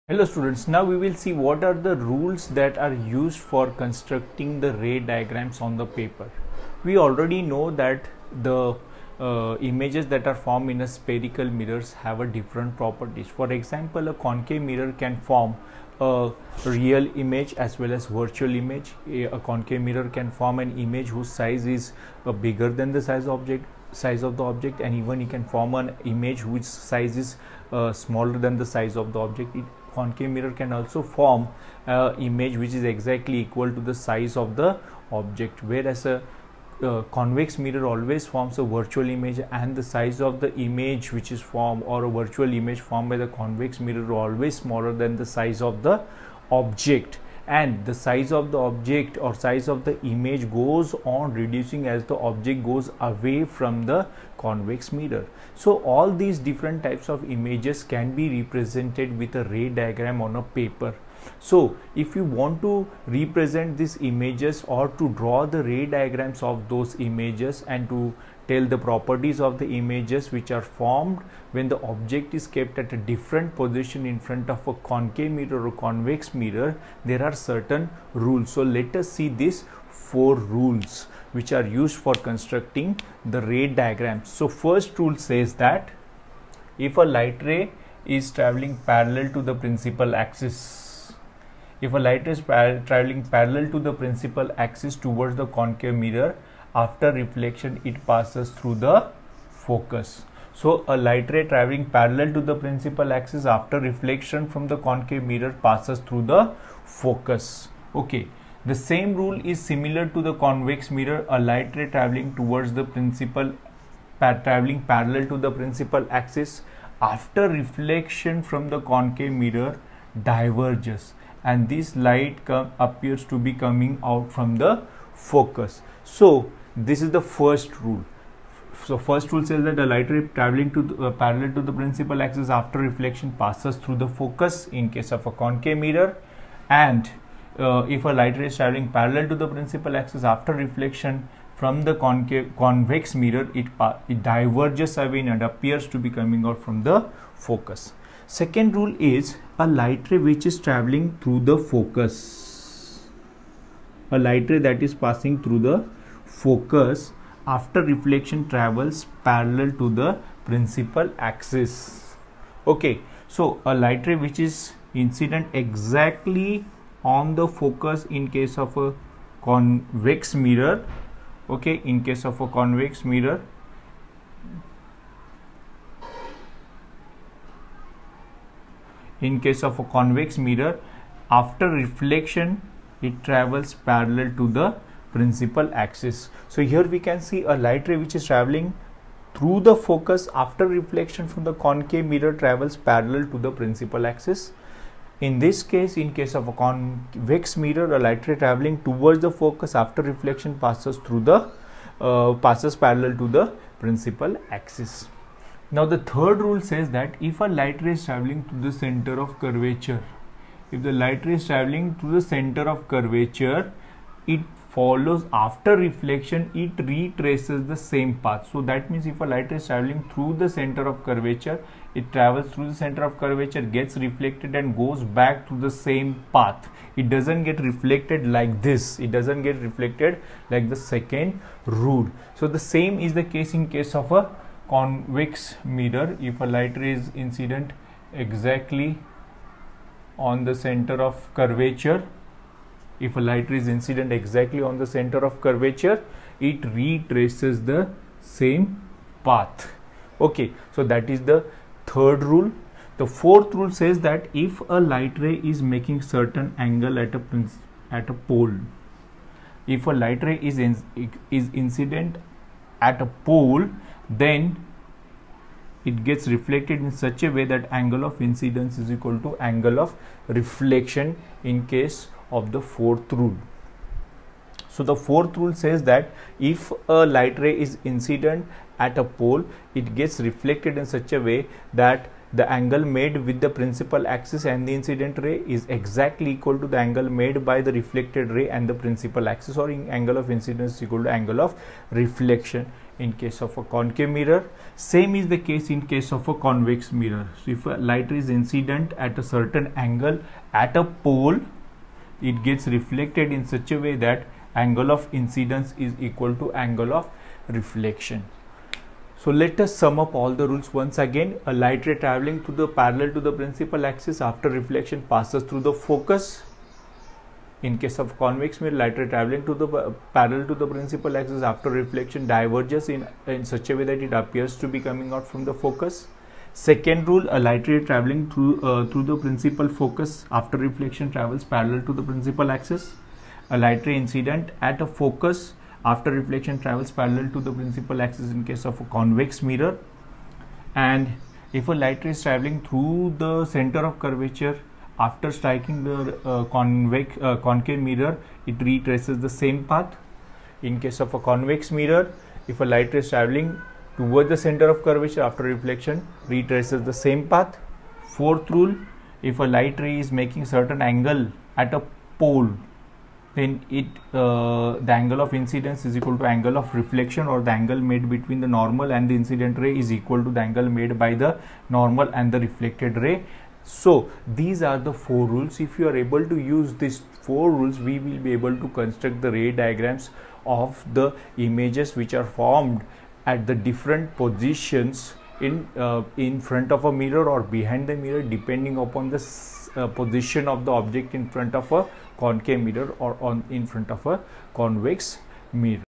Hello students, now we will see what are the rules that are used for constructing the ray diagrams on the paper. We already know that the images that are formed in a spherical mirrors have a different properties. For example, a concave mirror can form a real image as well as virtual image. A concave mirror can form an image whose size is bigger than the size of the object, and even you can form an image whose size is smaller than the size of the object. Concave mirror can also form image which is exactly equal to the size of the object, whereas a convex mirror always forms a virtual image, and the size of the image which is formed, or a virtual image formed by the convex mirror, always smaller than the size of the object, and the size of the object or size of the image goes on reducing as the object goes away from the convex mirror. So all these different types of images can be represented with a ray diagram on a paper. So if you want to represent these images or to draw the ray diagrams of those images and to tell the properties of the images which are formed when the object is kept at a different position in front of a concave mirror or convex mirror, there are certain rules. So let us see these 4 rules which are used for constructing the ray diagrams. So first rule says that if a light ray is traveling parallel to the principal axis, if a light ray is traveling parallel to the principal axis towards the concave mirror, after reflection it passes through the focus. So a light ray traveling parallel to the principal axis after reflection from the concave mirror passes through the focus. Okay, the same rule is similar to the convex mirror. A light ray traveling towards the traveling parallel to the principal axis after reflection from the concave mirror diverges, and this light appears to be coming out from the focus. So this is the first rule. So first rule says that a light ray traveling to parallel to the principal axis after reflection passes through the focus in case of a concave mirror, and if a light ray is traveling parallel to the principal axis after reflection from the convex mirror, it diverges away and appears to be coming out from the focus. Second rule is a light ray which is traveling through the focus. A light ray that is passing through the focus after reflection travels parallel to the principal axis. Okay, so a light ray which is incident exactly on the focus in case of a convex mirror. Okay, in case of a convex mirror, after reflection it travels parallel to the principal axis. So here we can see a light ray which is traveling through the focus after reflection from the concave mirror travels parallel to the principal axis. In this case, in case of a convex mirror, a light ray traveling towards the focus after reflection passes parallel to the principal axis. Now the third rule says that if a light ray is traveling to the center of curvature, if the light ray is traveling to the center of curvature, it follows after reflection, it retraces the same path. So that means if a light ray is traveling through the center of curvature, it travels through the center of curvature, gets reflected and goes back to the same path. It doesn't get reflected like this. It doesn't get reflected like the second rule. So the same is the case in case of a convex mirror. If a light ray is incident exactly on the center of curvature, if a light ray is incident exactly on the center of curvature, it retraces the same path. Okay, so that is the third rule. The fourth rule says that if a light ray is making certain angle at a pole, if a light ray is incident at a pole, then it gets reflected in such a way that angle of incidence is equal to angle of reflection in case of the fourth rule. So the fourth rule says that if a light ray is incident at a pole, it gets reflected in such a way that the angle made with the principal axis and the incident ray is exactly equal to the angle made by the reflected ray and the principal axis, or in angle of incidence is equal to angle of reflection in case of a concave mirror. Same is the case in case of a convex mirror. So if a light is incident at a certain angle at a pole, it gets reflected in such a way that angle of incidence is equal to angle of reflection. So let us sum up all the rules once again. A light ray traveling to the parallel to the principal axis after reflection passes through the focus. In case of convex mirror, light ray traveling to the parallel to the principal axis after reflection diverges in such a way that it appears to be coming out from the focus. Second rule, a light ray traveling through the principal focus after reflection travels parallel to the principal axis. A light ray incident at a focus after reflection travels parallel to the principal axis in case of a convex mirror. And if a light ray is traveling through the center of curvature after striking the concave mirror, it retraces the same path. In case of a convex mirror, if a light ray is traveling towards the center of curvature after reflection, retraces the same path. Fourth rule, if a light ray is making certain angle at a pole, then the angle of incidence is equal to angle of reflection, or the angle made between the normal and the incident ray is equal to the angle made by the normal and the reflected ray. So these are the 4 rules. If you are able to use these 4 rules, we will be able to construct the ray diagrams of the images which are formed at the different positions in front of a mirror or behind the mirror, depending upon the position of the object in front of a concave mirror or in front of a convex mirror.